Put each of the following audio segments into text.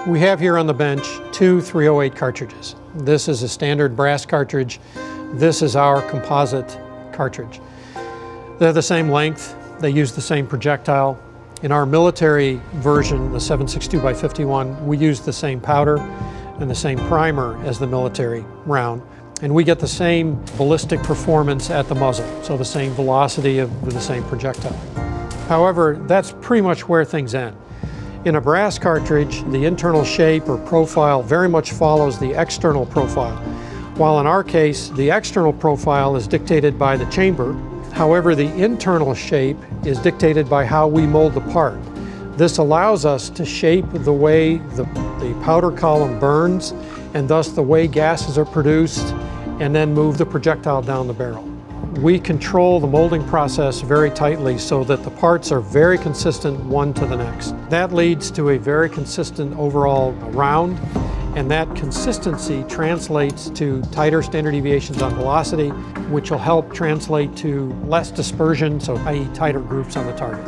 We have here on the bench two 308 cartridges. This is a standard brass cartridge. This is our composite cartridge. They're the same length. They use the same projectile. In our military version, the 7.62x51, we use the same powder and the same primer as the military round. And we get the same ballistic performance at the muzzle, so the same velocity with the same projectile. However, that's pretty much where things end. In a brass cartridge, the internal shape or profile very much follows the external profile, while in our case, the external profile is dictated by the chamber. However, the internal shape is dictated by how we mold the part. This allows us to shape the way the powder column burns, and thus the way gases are produced, and then move the projectile down the barrel. We control the molding process very tightly so that the parts are very consistent one to the next. That leads to a very consistent overall round, and that consistency translates to tighter standard deviations on velocity, which will help translate to less dispersion, so i.e. tighter groups on the target.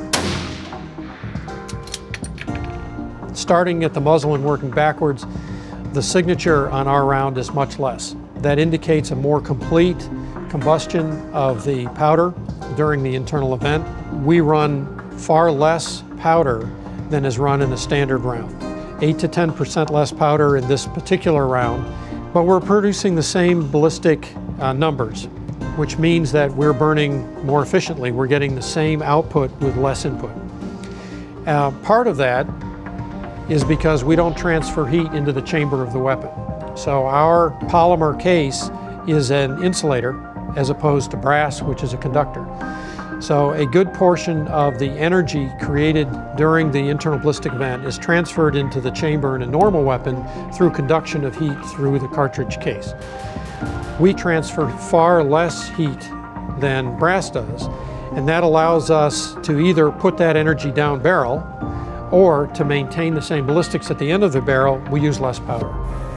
Starting at the muzzle and working backwards, the signature on our round is much less. That indicates a more complete combustion of the powder during the internal event. We run far less powder than is run in a standard round. 8 to 10% less powder in this particular round, but we're producing the same ballistic numbers, which means that we're burning more efficiently. We're getting the same output with less input. Part of that is because we don't transfer heat into the chamber of the weapon. So our polymer case is an insulator as opposed to brass, which is a conductor. So a good portion of the energy created during the internal ballistic event is transferred into the chamber in a normal weapon through conduction of heat through the cartridge case. We transfer far less heat than brass does, and that allows us to either put that energy down barrel, or to maintain the same ballistics at the end of the barrel, we use less powder.